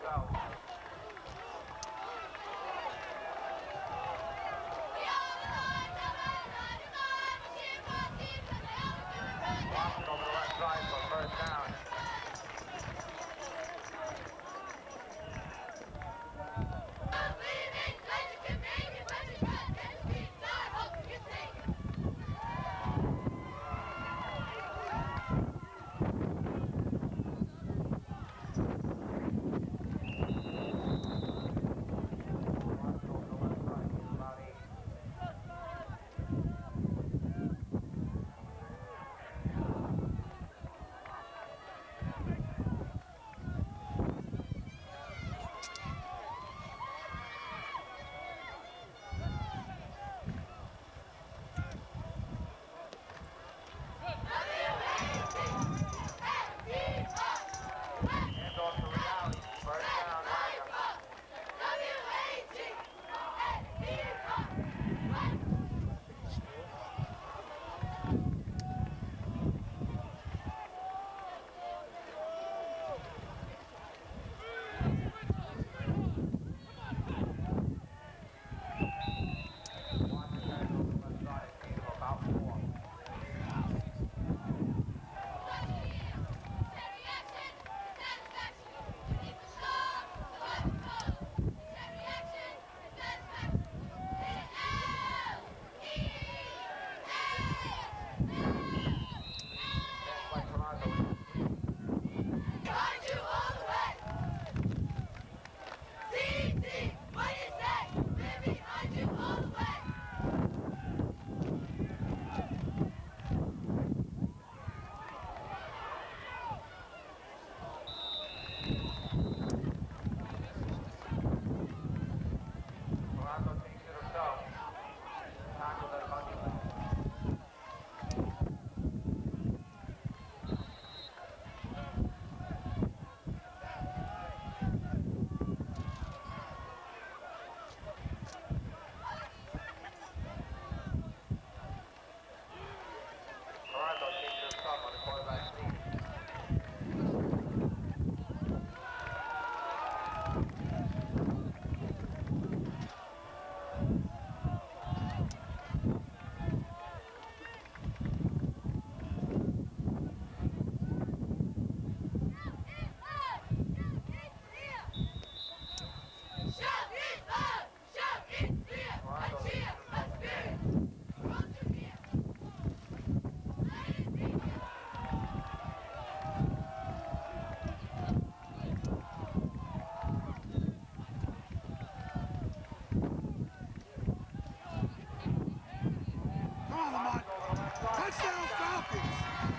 Touchdown Falcons!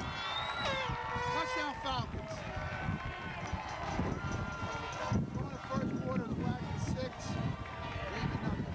Touchdown Falcons! Going to first quarter, the Wagner 6, Lehman nothing.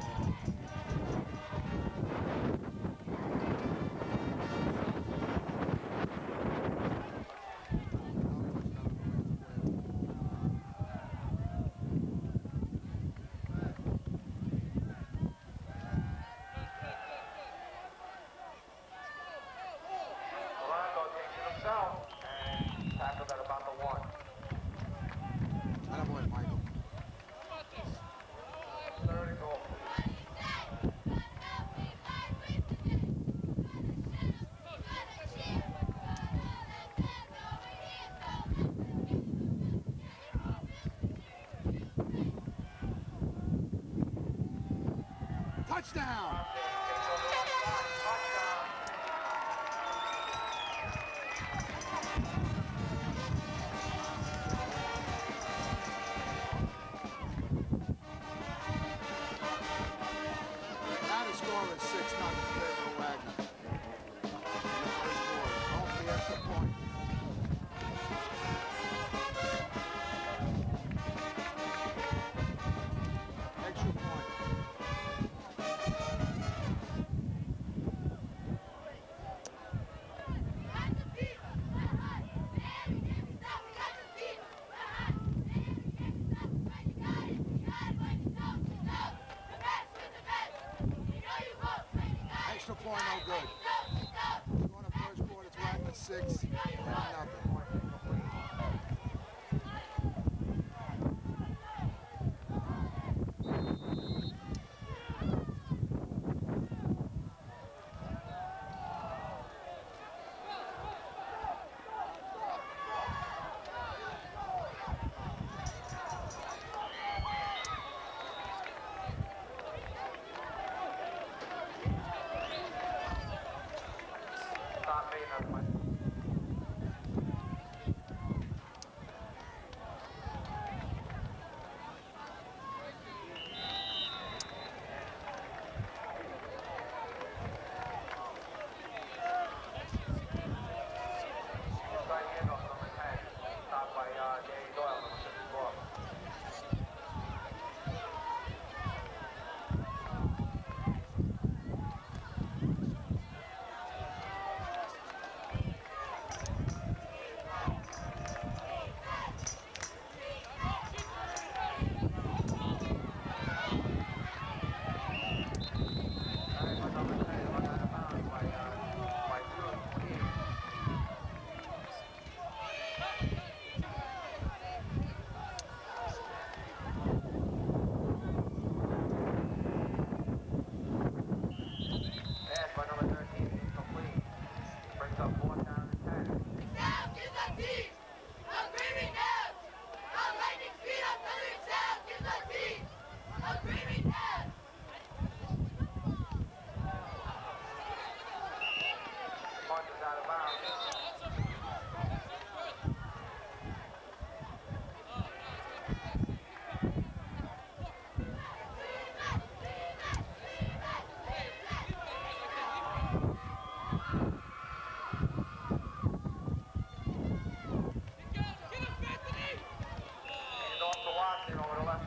Touchdown! Now the score is 6-0 in favor of Wagner. In the first quarter. Hopefully extra point. Extra point. Extra point, no good. Going to first quarter, it's Wagner 6, Lehman nothing.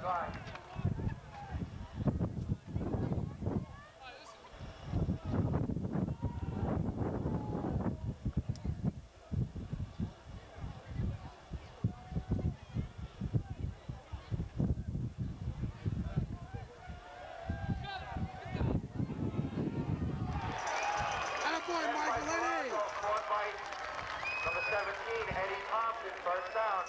side. Number 17, Eddie Thompson, first down.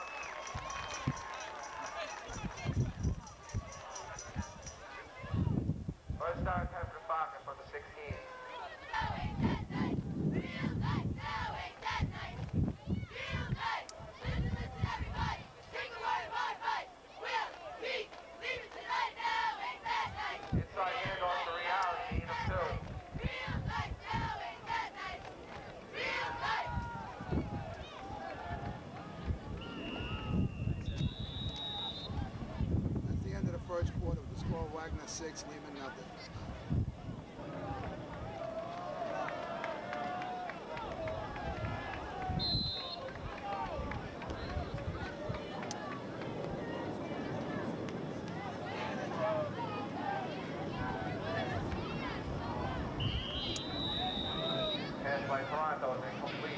First down, 10 for the Falcons from the 16. Inside handoff to reality, need him too. That's the end of the first quarter with the score Wagner 6, Lehman nothing. Pass by Toronto is incomplete.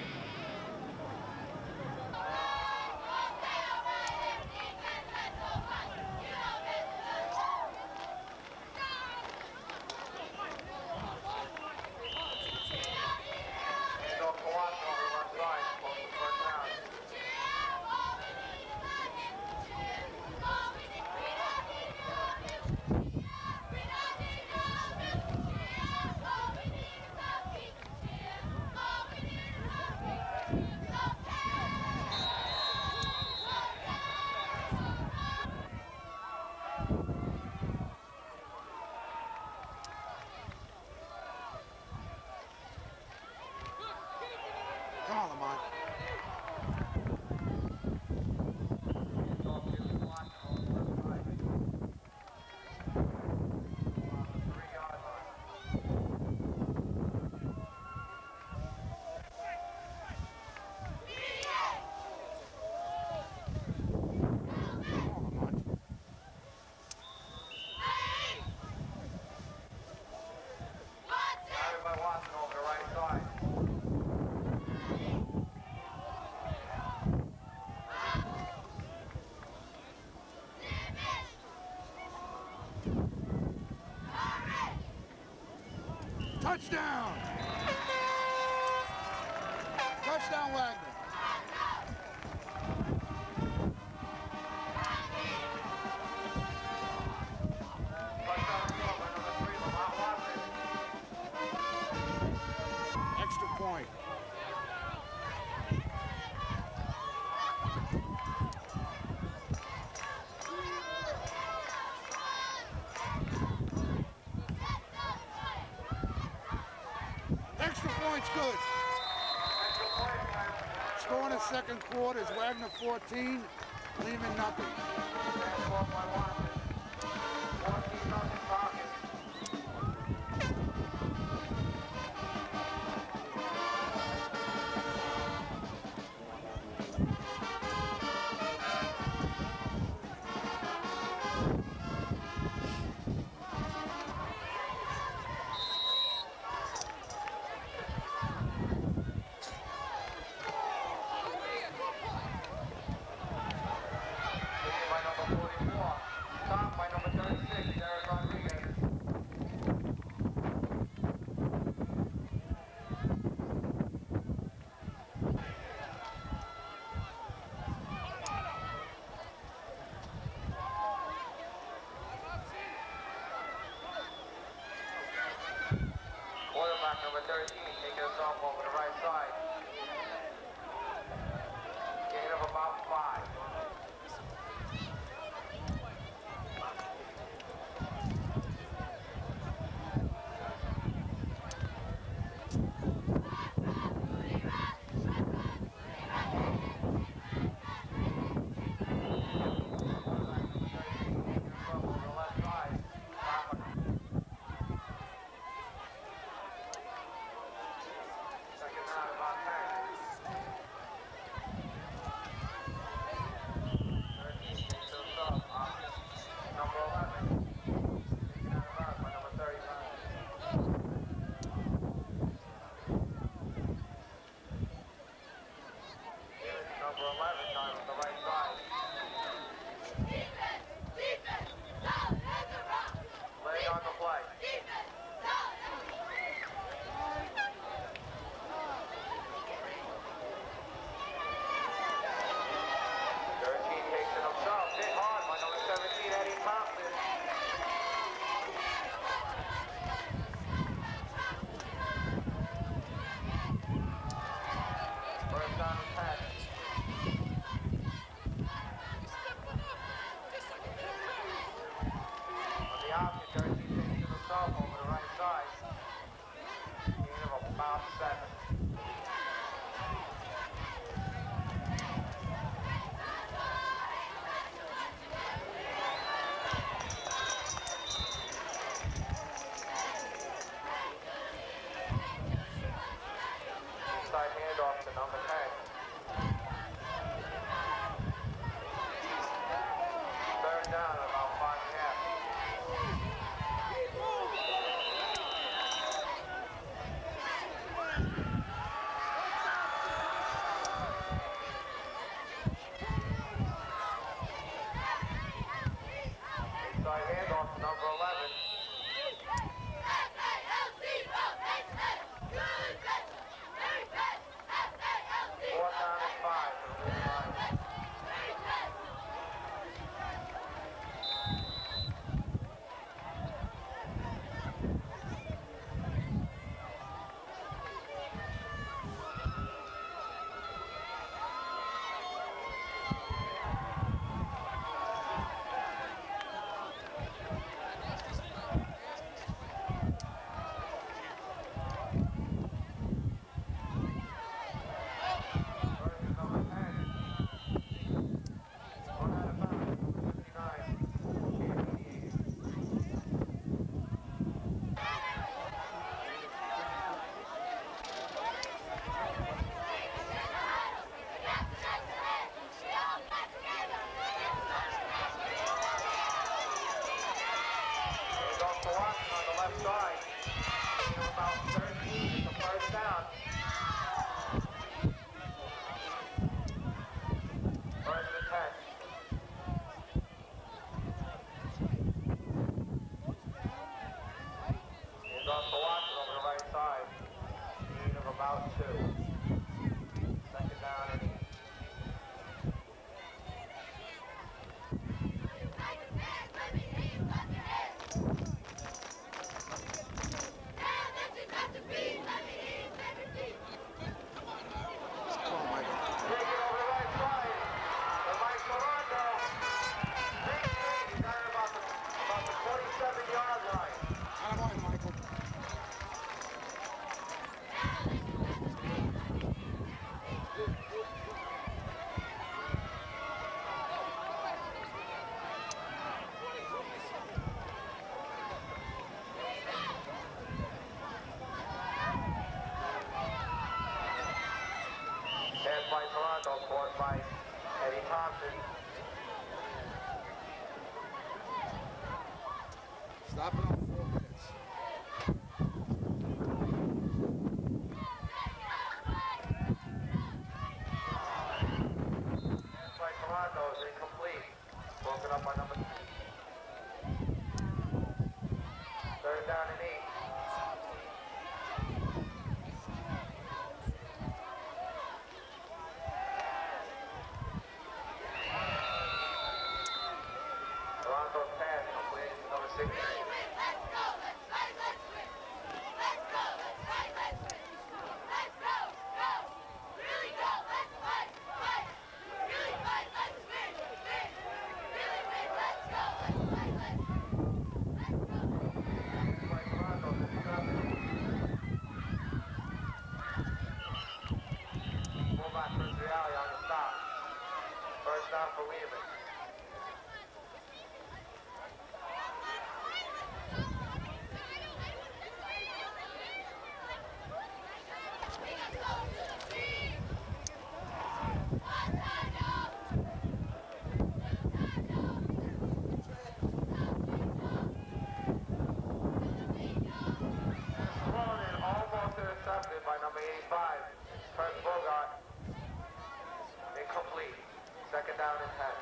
Handoff to Watson over the left side, close to first down. Come on, Lamont. Handoff to Watson over the left side. On the 3-yard line. Come on, Lamont. Carried by Watson over the right side. Touchdown! Touchdown, Wagner. Touchdown score by number 3, Lamont Watson. Extra point. Extra point's good. Extra point by Score in the second quarter is Wagner 14, Lehman nothing. pass ball by Watson. 14-0 Falcons. Taken by number 44. Stopped by number 36, Derek Rodriguez. Quarterback number 13, taking us off over the right side. Gain of about 5. Second down, about 10. by number. Third down and 8. Toronto's pass completed to number 16. First down for Lehman. Thrown in, almost intercepted by number 85. Kurt Bogart. Incomplete. Second down and 10.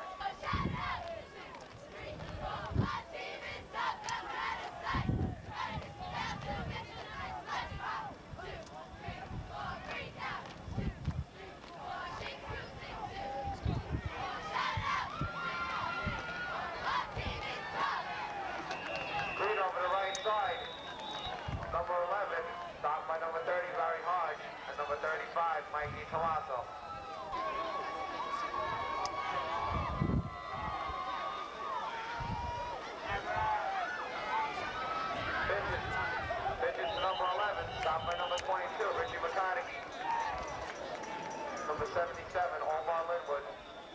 Green over the right side. Number 11, stopped by number 30, Larry Hodge, and number 35, Mikey Colasso. Pitches to number 11, stopped by number 22, Richie McConaughey. Number 77, Omar Linwood.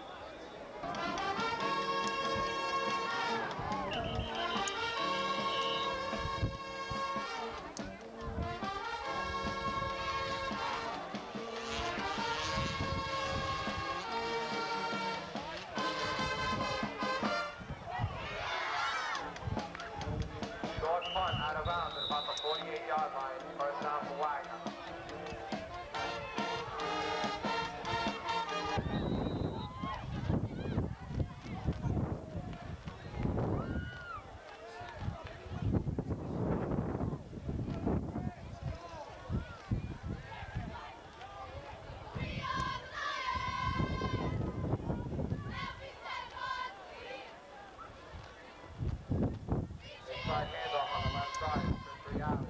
Short punt out of bounds at about the 48-yard line. First down for Wagner. Inside handoff on the left side for 3 hours.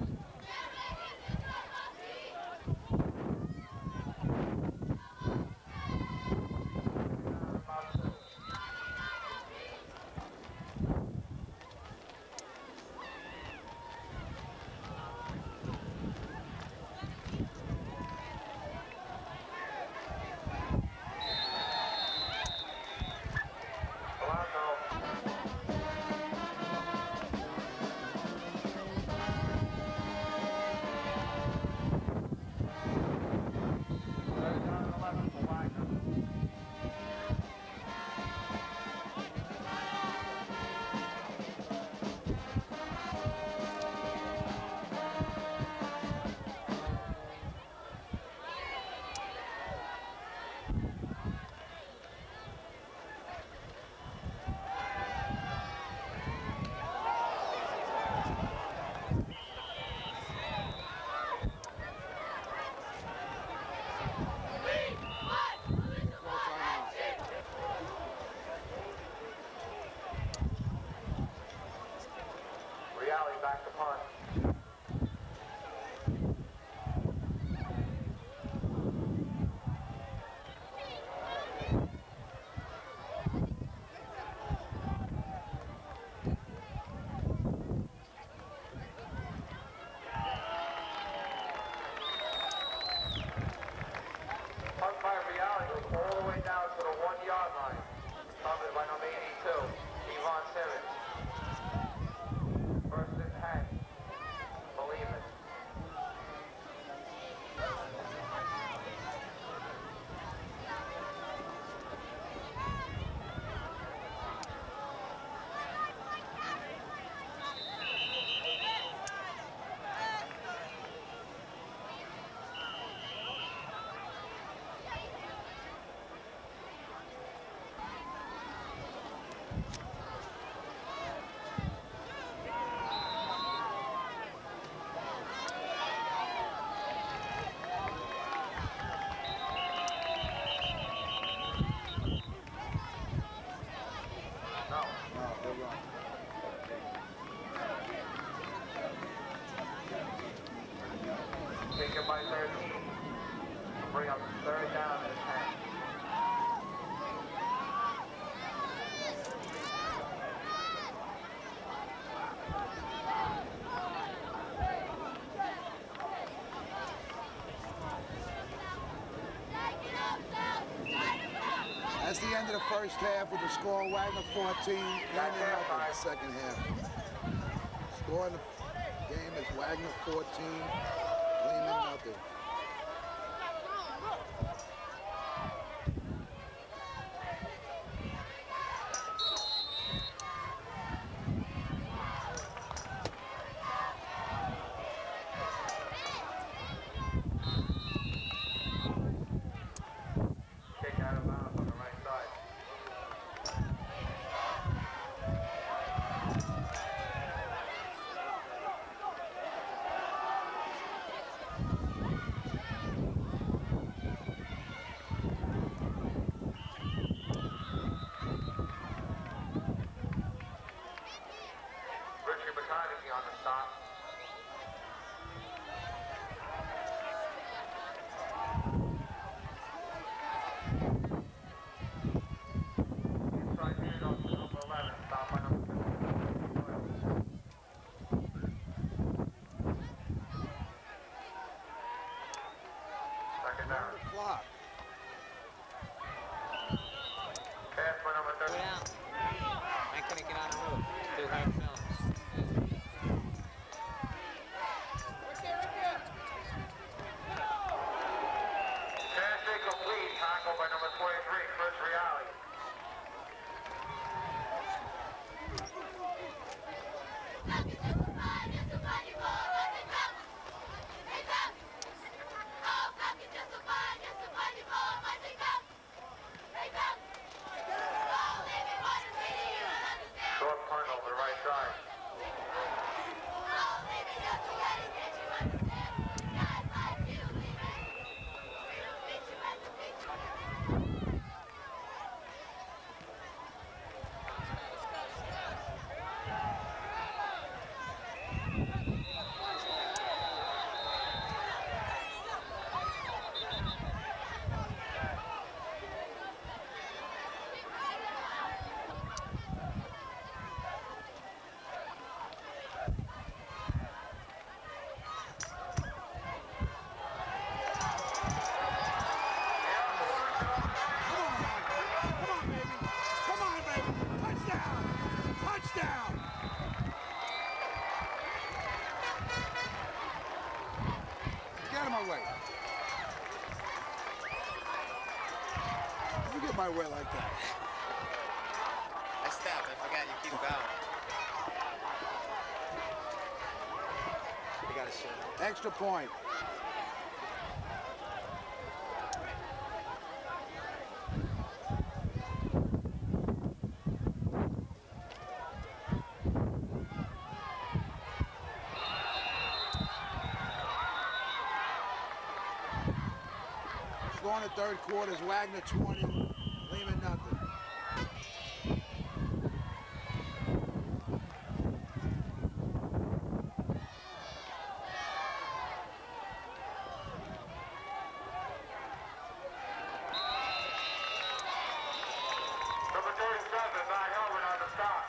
Back to punt. Punt by Reality goes all the way down to the 1-yard line. Covered by number 82, Yvonne Simmons. First and 10. bring up third down and 10. That's the end of the first half with the score Wagner 14, Lehman nothing in the second half. Score in the game is Wagner 14, Lehman nothing. Kick out of bounds on the right side. Richard McConaughey on the stop. Inside handoff to number 11, stop by number 15. Second down. The clock. Pass by number Go 30. down. I couldn't get on the roof. Too hard films. Pass incomplete. Tackle by number 23, Chris Reale. Short punt over the right side. Come on, baby. Touchdown. Touchdown. Get out of my way. You get my way like that. I stopped. I forgot you keep going. You gotta show. Extra point. Score in the third quarter is Wagner 20, Lehman nothing. Number 37, Matt Hillman on the stop.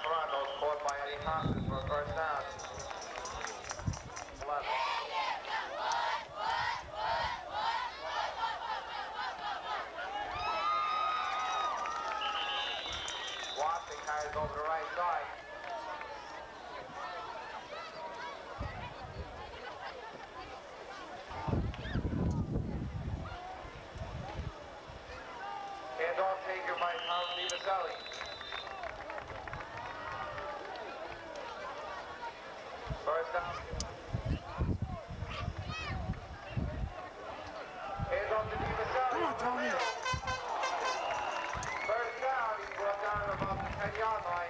Toronto's caught by Eddie Thompson for a first down. 11. Watson carries over the right side. Handoff taken by Tom DiMaselli. First down. Handoff to DiMaselli. Come on, Tommy. First down, he's brought down to about the 10-yard line.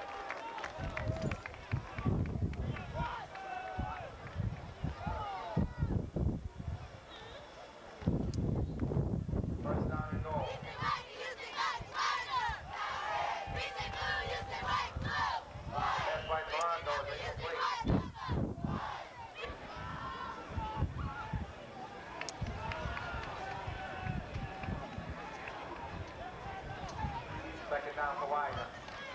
First down and goal. Pass by Toronto is incomplete. Second down for Wagner.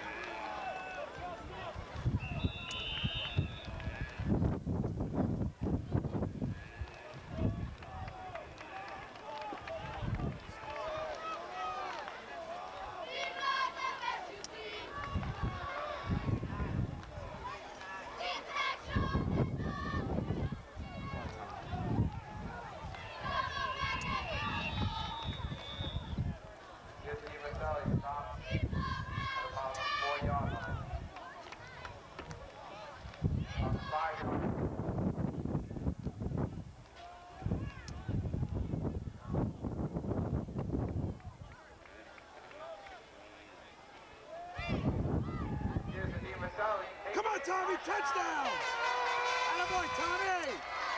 Here's DiMaselli, stop at about the 4-yard line. On the 5-yard line. Here's the DiMaselli. Come on, Tommy, touchdown! Attaboy, Tommy!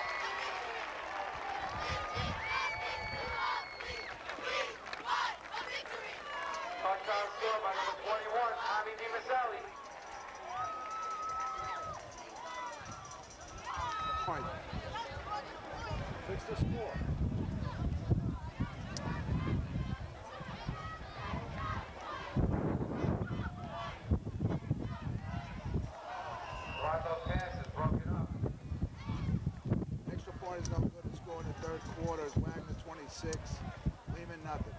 Touchdown scored by number 21, Tommy DiMaselli. All right. Fix the score. Toronto's pass is broken up. Extra point is no good to score in the third quarter. It's Wagner 26, Lehman nothing.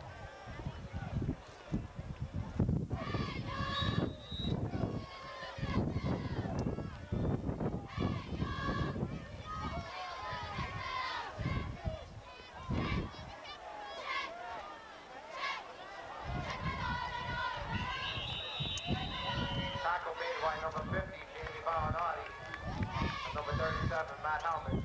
Tackle made by number 50, Jamie Valinati. And number 37, Matt Helmet.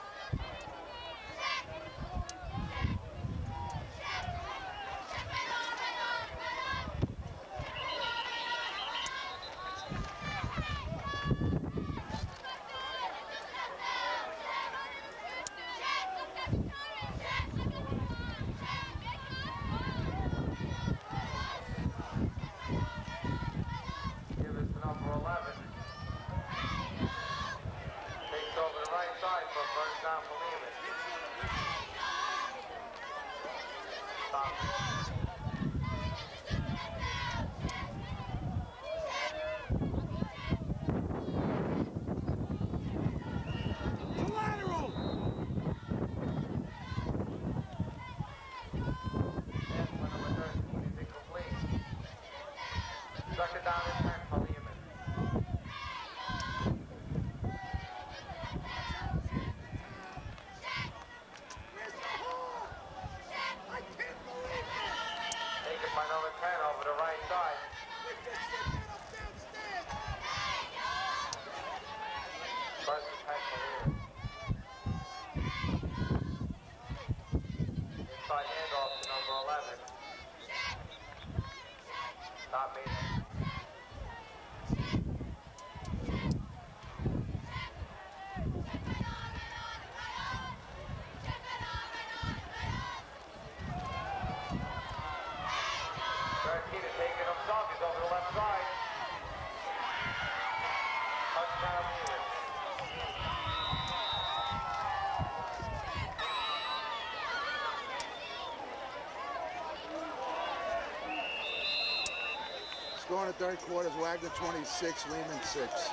Give us to number 11. Takes over the right side for a first down for Lehman. Stop. Collateral! Pass by number 13 is incomplete. Second down and 10 for Lehman. Where's the ball? I can't believe it! third quarter is Wagner 26, Lehman 6.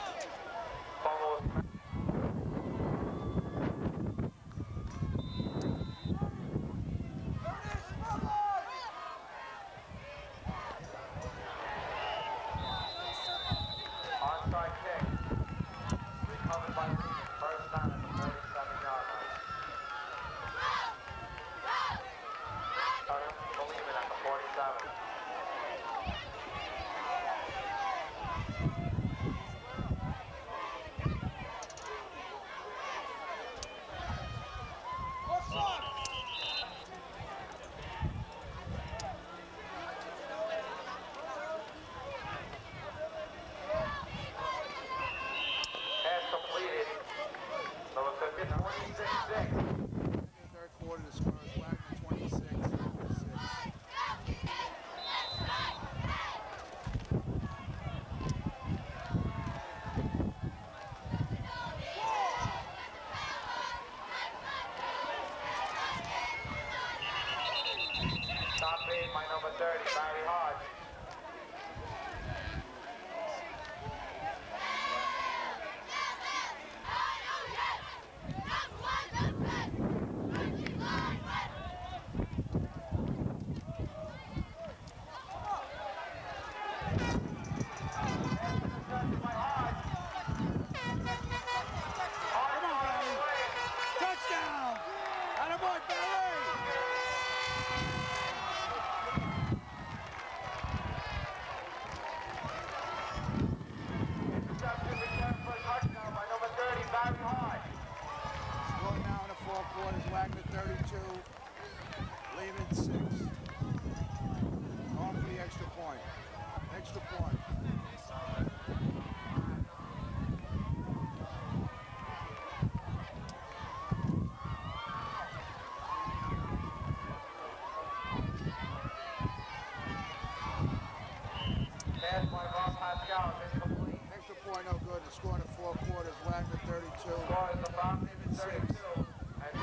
Onside kick. Recovered by Lehman. First down at the 47-yard line. Turner to Lehman at the 47. Pass completed. Number 50, 26-6. Third quarter, the score is Wagner 26, Lehman 6. Stop made by number 30, Barry Hodge. Touchdown! Attaboy, Barry! Interception returned for a touchdown by number 30, Barry Hodge. Score now in the fourth quarter is Wagner 32, Lehman 6. On for the extra point. Extra point. Pass by Rob Pascal is incomplete. Extra point no good. The score in the fourth quarter is Wagner 32. Score is about Lehman 32. And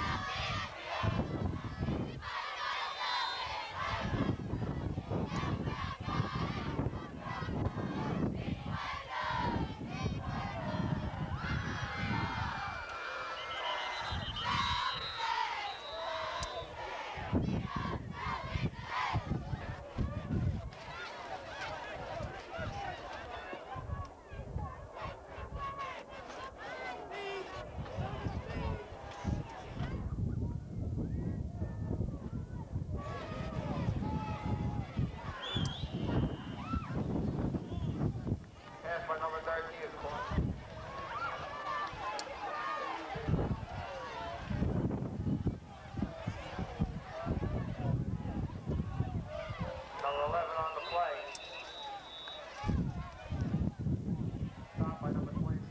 pass by number 13 is caught. Number 11 on the play. Stop by number 26.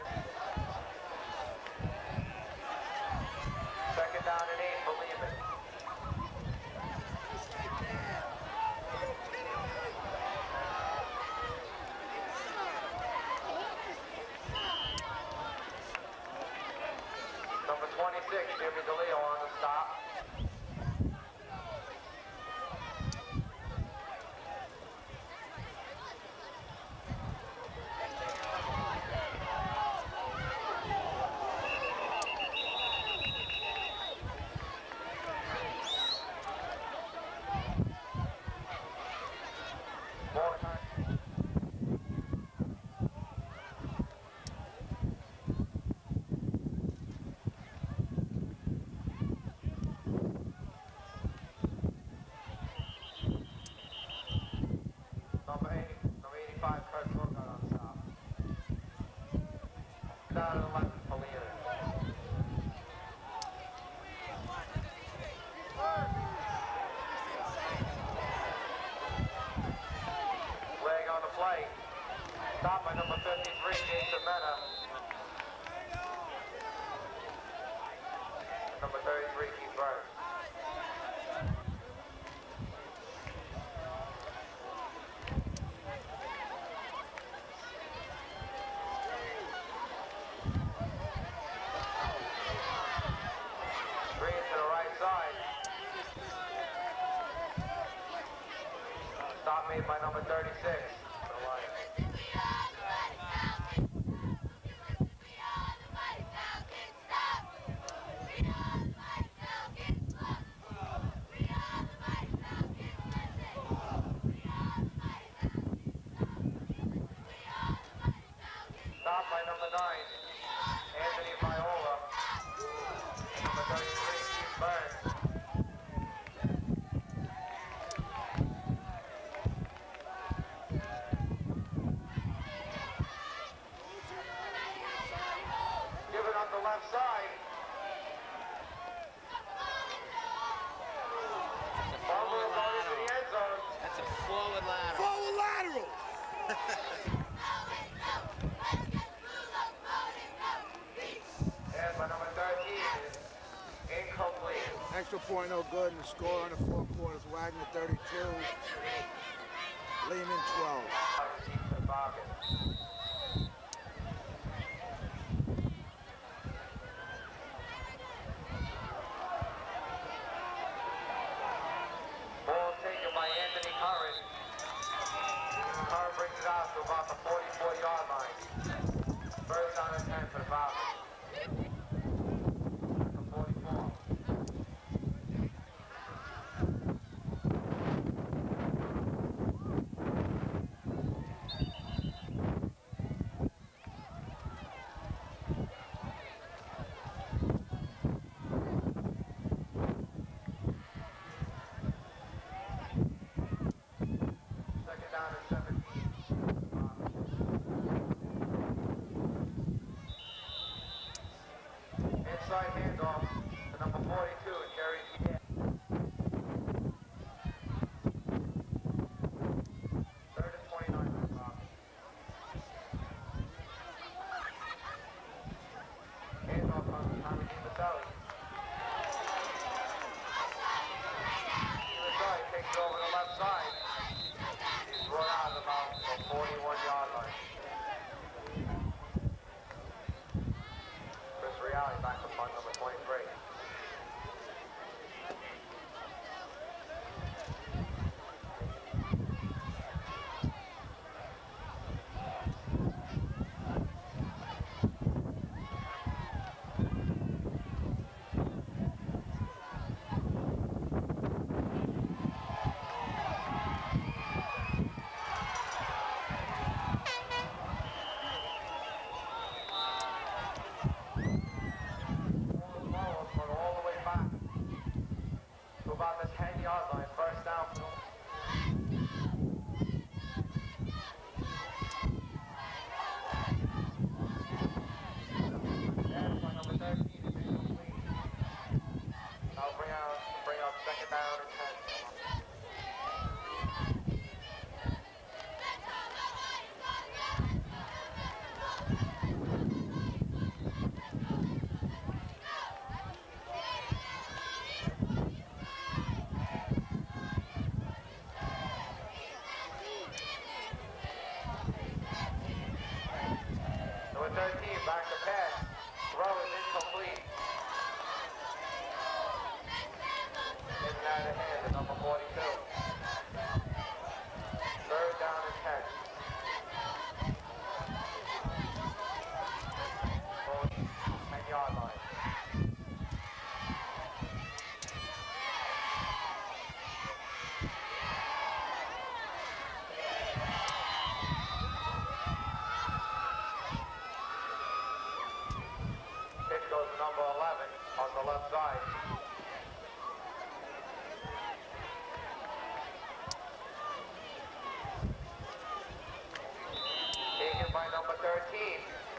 Second down and 8 for Lehman. Number 26, Jimmy DeLeo on the stop. Ball time. Number 85, Kurt Brooker on stop. Down to 11 for Leonard. Leg on the play. Stop by number 53, Jason Mena. Number 33, Keith Burns. Green to the right side. Stop made by number 36. For the Lions. Anthony Viola. And number 33, Keith Burns. Give it on the left side. Bumble goes into the end zone. That's a forward lateral. Forward lateral! And by number 13 is incomplete. Extra point no good, and the score on the fourth quarter is Wagner 32, Lehman 12. The Falcons. Ball taken by Anthony Curran. Curran brings it out to about the 44-yard line. First down and 10 for the Falcons. At the 44. Second down and 17. Inside handoff to number 42, Jerry Pierre. Third and 29 for the Falcons. Handoff on Tommy DiMaselli. DiMaselli takes it over the left side. He's run out of about the 41-yard line. Chris Reale back to punt number 23. All the way back to about the 10-yard line. First down for and by number 13 is incomplete. I'll bring up second down and 10. Number 13, back to pass. Throw is incomplete. Getting out of hand to number 42. Third down and 10. 10-yard line. Pitch goes to number 11 on the left side. Taken by number 13.